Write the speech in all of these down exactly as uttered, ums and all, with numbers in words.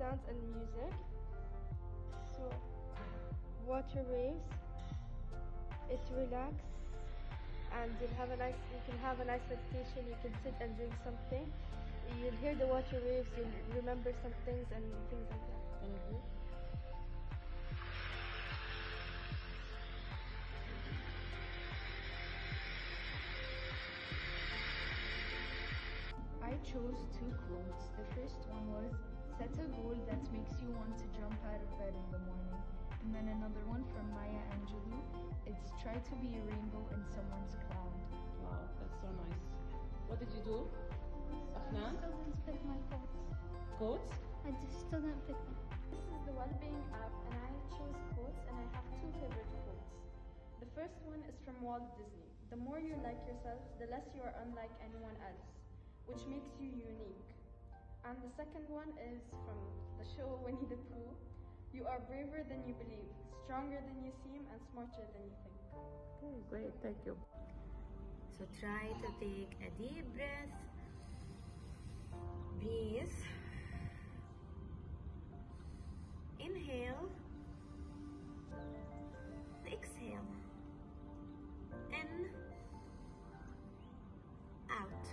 sounds and music. So, water waves, it relax, and you'll have a nice, you can have a nice meditation. You can sit and drink something. You'll hear the water waves, you'll remember some things and things like that. Mm-hmm. I chose two quotes. The first one was, set a goal that makes you want to jump out of bed in the morning. And then another one from Maya Angelou, it's try to be a rainbow in someone's cloud. Wow, that's so nice. What did you do? I Afnan? still didn't pick my quotes. Quotes? I just still didn't pick them. This is the Wellbeing app, and I chose quotes, and I have two favorite quotes. The first one is from Walt Disney. The more you like yourself, the less you are unlike anyone else, which makes you unique. And the second one is from the show Winnie the Pooh. You are braver than you believe, stronger than you seem, and smarter than you think. Okay, great, thank you. So try to take a deep breath. Breathe. Inhale. Exhale. In. Out.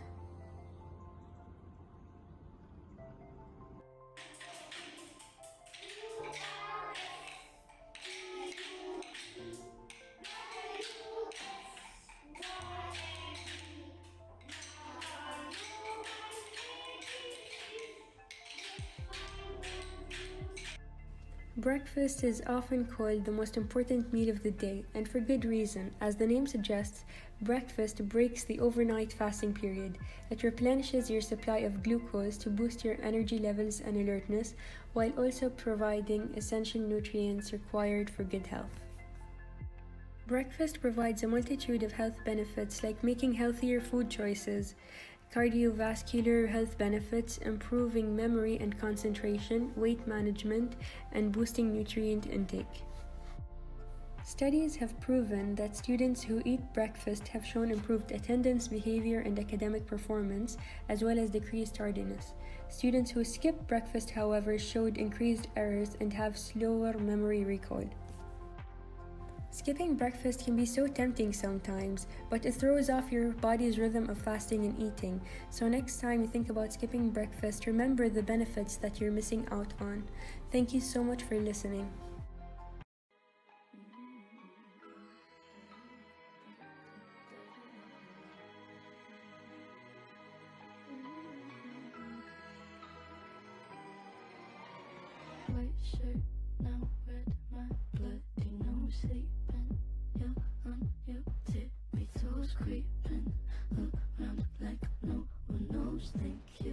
Breakfast is often called the most important meal of the day, and for good reason. As the name suggests, breakfast breaks the overnight fasting period. It replenishes your supply of glucose to boost your energy levels and alertness, while also providing essential nutrients required for good health. Breakfast provides a multitude of health benefits like making healthier food choices, cardiovascular health benefits, improving memory and concentration, weight management, and boosting nutrient intake. Studies have proven that students who eat breakfast have shown improved attendance, behavior, and academic performance, as well as decreased tardiness. Students who skip breakfast, however, showed increased errors and have slower memory recall. Skipping breakfast can be so tempting sometimes, but it throws off your body's rhythm of fasting and eating. So next time you think about skipping breakfast, remember the benefits that you're missing out on. Thank you so much for listening. White shirt, now red, my bloody nose sleeping. You're on your tippy toes creeping around like no one knows, thinking